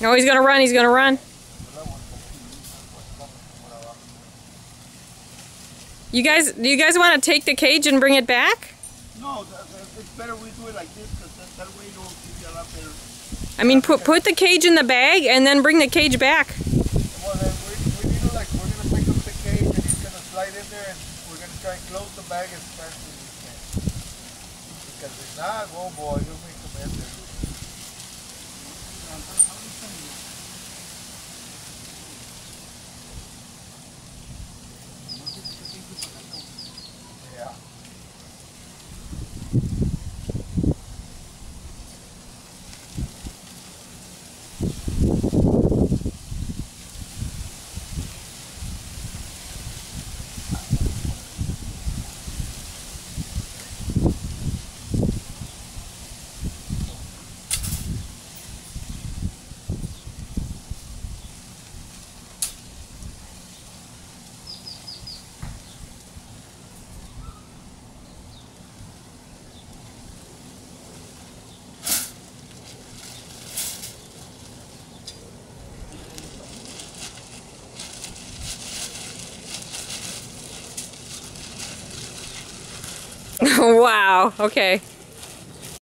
Oh, he's gonna run, he's gonna run. Do you guys want to take the cage and bring it back? No, it's better we do it like this, because that way you'll be a lot better. I mean, put the cage in the bag and then bring the cage back. Well, then we need to, like, we're going to pick up the cage and he's going to slide in there and we're going to try and close the bag as fast as we can. Because if not, oh boy, you'll make some mess there. Yeah. Wow, okay.